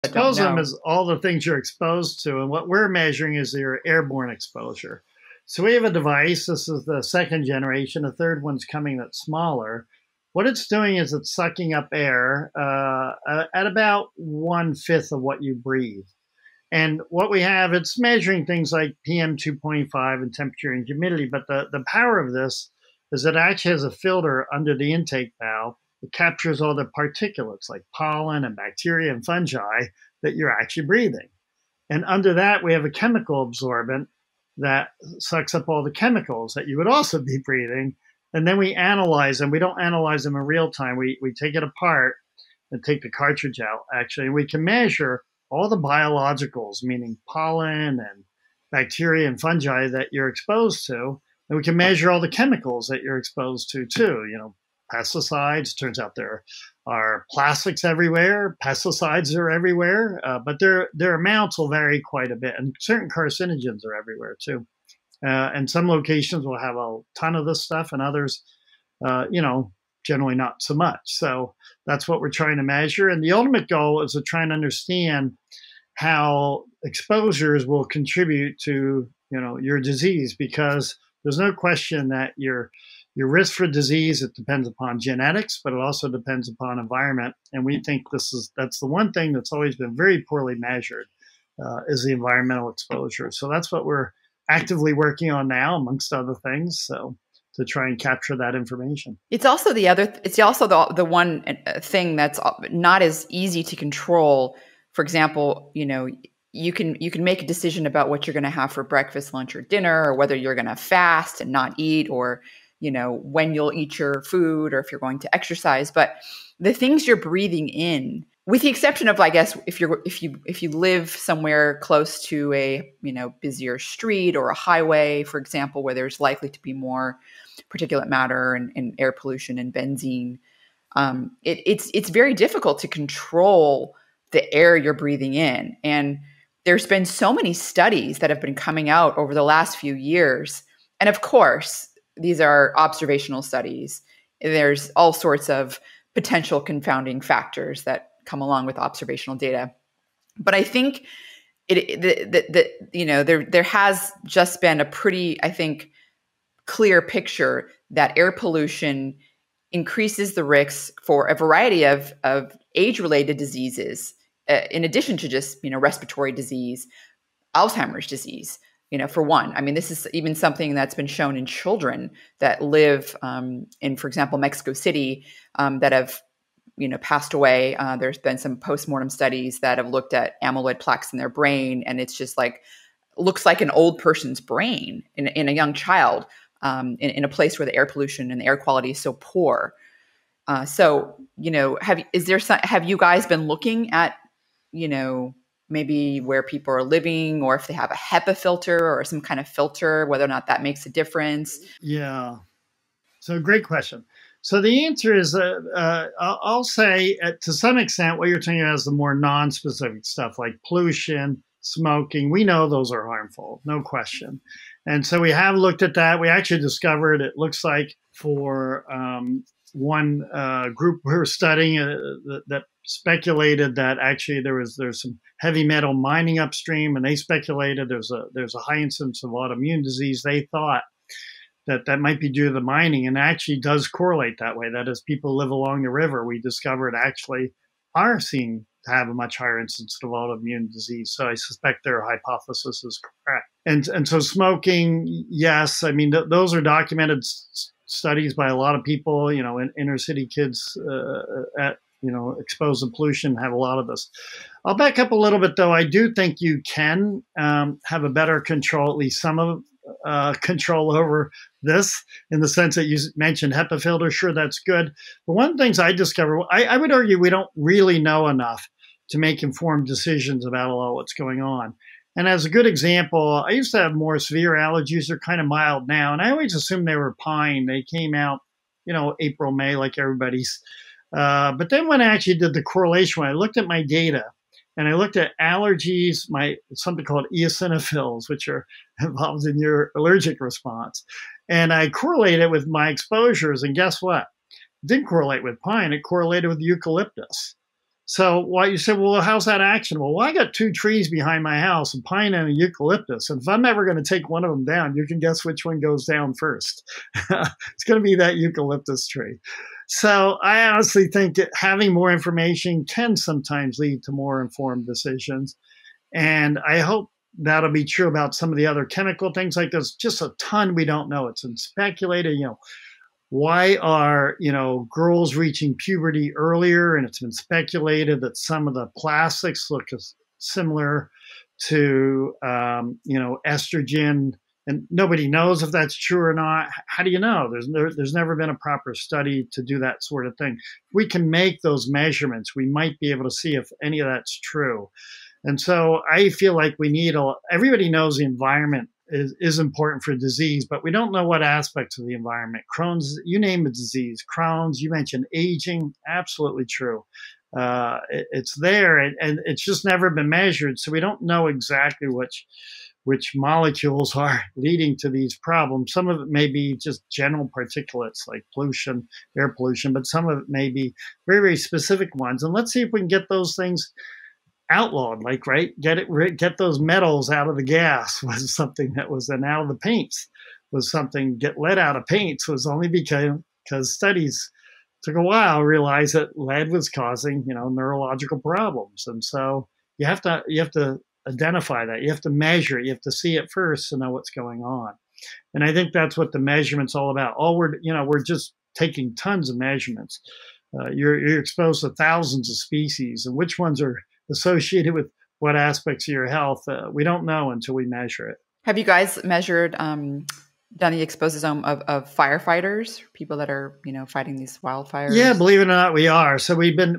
that don't Exposome know. is all the things you're exposed to, and what we're measuring is your airborne exposure. So we have a device. This is the second generation. The third one's coming that's smaller. What it's doing is it's sucking up air at about 1/5 of what you breathe. And what we have, it's measuring things like PM 2.5 and temperature and humidity. But the power of this is it actually has a filter under the intake valve. It captures all the particulates like pollen and bacteria and fungi that you're actually breathing. And under that, we have a chemical absorbent that sucks up all the chemicals that you would also be breathing. And then we analyze them. We don't analyze them in real time. We take it apart and take the cartridge out, actually. And we can measure all the biologicals, meaning pollen and bacteria and fungi that you're exposed to. And we can measure all the chemicals that you're exposed to, too. You know, pesticides. Turns out there are plastics everywhere. Pesticides are everywhere, but their amounts will vary quite a bit. And certain carcinogens are everywhere, too. And some locations will have a ton of this stuff, and others, generally not so much. So that's what we're trying to measure. And the ultimate goal is to try and understand how exposures will contribute to, your disease, because there's no question that your risk for disease, it depends upon genetics, but it also depends upon environment. And we think that's the one thing that's always been very poorly measured, is the environmental exposure. So that's what we're actively working on now, amongst other things. So to try and capture that information. It's also the one thing that's not as easy to control. For example, you can make a decision about what you're going to have for breakfast, lunch, or dinner, or whether you're going to fast and not eat, or when you'll eat your food, or if you're going to exercise. But the things you're breathing in, with the exception of, I guess, if you live somewhere close to a busier street or a highway, for example, where there's likely to be more particulate matter and air pollution and benzene, it's very difficult to control the air you're breathing in. And there's been so many studies that have been coming out over the last few years. And of course, these are observational studies. There's all sorts of potential confounding factors that come along with observational data. But I think there has just been a pretty, I think, clear picture that air pollution increases the risk for a variety of age-related diseases, in addition to just respiratory disease, Alzheimer's disease. For one, I mean, this is even something that's been shown in children that live in, for example, Mexico City, that have passed away. There's been some postmortem studies that have looked at amyloid plaques in their brain, and it's just looks like an old person's brain in a young child, in a place where the air pollution and the air quality is so poor. So have you guys been looking at maybe where people are living, or if they have a HEPA filter or some kind of filter, whether or not that makes a difference? Yeah. So great question. So the answer is, I'll say to some extent what you're talking about is the more non-specific stuff like pollution, smoking. We know those are harmful, no question. And so we have looked at that. We actually discovered, it looks like for one group we were studying that speculated that actually there's some heavy metal mining upstream, and they speculated there's a high incidence of autoimmune disease. They thought that might be due to the mining, and actually does correlate that way. That as people live along the river, we discovered actually are seen to have a much higher incidence of autoimmune disease. So I suspect their hypothesis is correct. And so smoking, yes, I mean, those are documented studies by a lot of people, in inner city kids exposed to pollution have a lot of this. I'll back up a little bit, though. I do think you can have a better control, at least some of control over this, in the sense that you mentioned HEPA filter. Sure, that's good. But one of the things I discovered, I would argue we don't really know enough to make informed decisions about all what's going on. And as a good example, I used to have more severe allergies. They're kind of mild now. And I always assumed they were pine. They came out, April, May, like everybody's. But then when I actually did the correlation, when I looked at my data and I looked at allergies, something called eosinophils, which are involved in your allergic response, and I correlated with my exposures. And guess what? It didn't correlate with pine. It correlated with eucalyptus. So why you say, well, how's that actionable? Well, I got 2 trees behind my house, a pine and a eucalyptus. And if I'm ever going to take one of them down, you can guess which one goes down first. It's going to be that eucalyptus tree. So I honestly think that having more information can sometimes lead to more informed decisions. And I hope that'll be true about some of the other chemical things. Like there's just a ton we don't know. It's been speculated, why are, girls reaching puberty earlier? And it's been speculated that some of the plastics look similar to, estrogen. And nobody knows if that's true or not. How do you know? There's never been a proper study to do that sort of thing. If we can make those measurements, we might be able to see if any of that's true. And so I feel like we need everybody knows the environment is important for disease, but we don't know what aspects of the environment. Crohn's, you name a disease. Crohn's, you mentioned aging, absolutely true. It's there, and it's just never been measured, so we don't know exactly which molecules are leading to these problems. Some of it may be just general particulates like pollution, air pollution, but some of it may be very, very specific ones. And let's see if we can get those things outlawed, get those metals out of the gas was something that was, and out of the paints was something, get lead out of paints was only because studies took a while to realize that lead was causing, neurological problems. And so you have to identify that. You have to measure it. You have to see it first to know what's going on. And I think that's what the measurement's all about. We're just taking tons of measurements. You're exposed to thousands of species, and which ones are associated with what aspects of your health, we don't know until we measure it. Have you guys measured, done the exposome of firefighters, people that are, fighting these wildfires? Yeah, believe it or not, we are. So when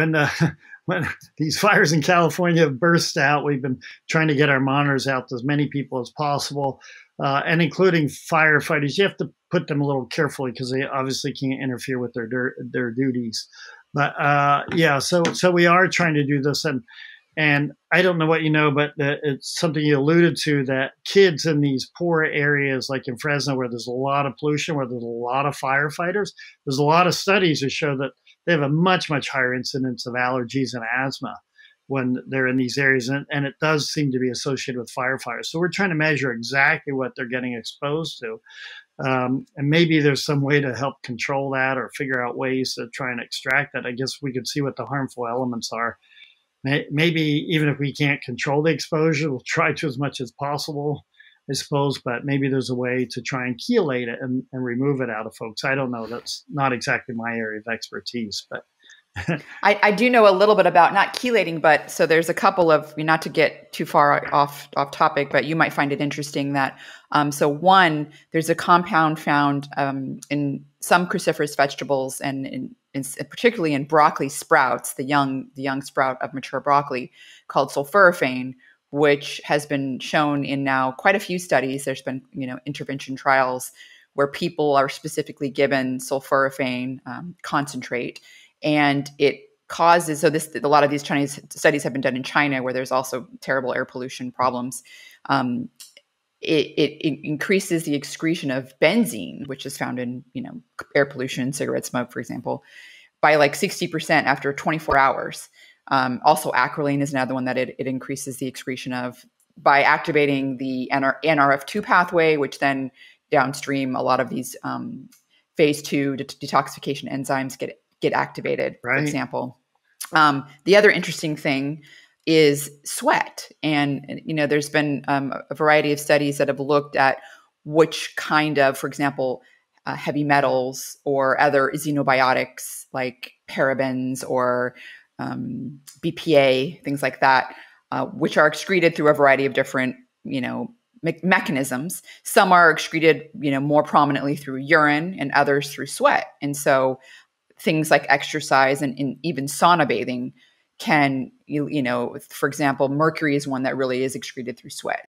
these fires in California have burst out, we've been trying to get our monitors out to as many people as possible, and including firefighters. You have to put them a little carefully because they obviously can't interfere with their duties. But so we are trying to do this, and I don't know what you know, but it's something you alluded to, that kids in these poor areas like in Fresno, where there's a lot of pollution, where there's a lot of firefighters, there's a lot of studies that show that they have a much, much higher incidence of allergies and asthma when they're in these areas, and it does seem to be associated with firefighters. So we're trying to measure exactly what they're getting exposed to. And maybe there's some way to help control that or figure out ways to try and extract that. I guess we could see what the harmful elements are. Maybe even if we can't control the exposure, we'll try to as much as possible, I suppose, but maybe there's a way to try and chelate it and remove it out of folks. I don't know. That's not exactly my area of expertise, but I do know a little bit about not chelating, but so there's a couple of, not to get too far off topic, but you might find it interesting that, so one, there's a compound found in some cruciferous vegetables and particularly in broccoli sprouts, the young sprout of mature broccoli, called sulforaphane, which has been shown in now quite a few studies. There's been, intervention trials where people are specifically given sulforaphane concentrate. And it causes, a lot of these Chinese studies have been done in China, where there's also terrible air pollution problems. It increases the excretion of benzene, which is found in, air pollution, cigarette smoke, for example, by like 60% after 24 hours. Also, acrolein is another one that it increases the excretion of by activating the NRF2 pathway, which then downstream a lot of these phase 2 detoxification enzymes get activated, for example. The other interesting thing is sweat. And, there's been a variety of studies that have looked at which kind of, for example, heavy metals or other xenobiotics like parabens or BPA, things like that, which are excreted through a variety of different, mechanisms. Some are excreted, more prominently through urine and others through sweat. And so things like exercise and even sauna bathing can, for example, mercury is one that really is excreted through sweat.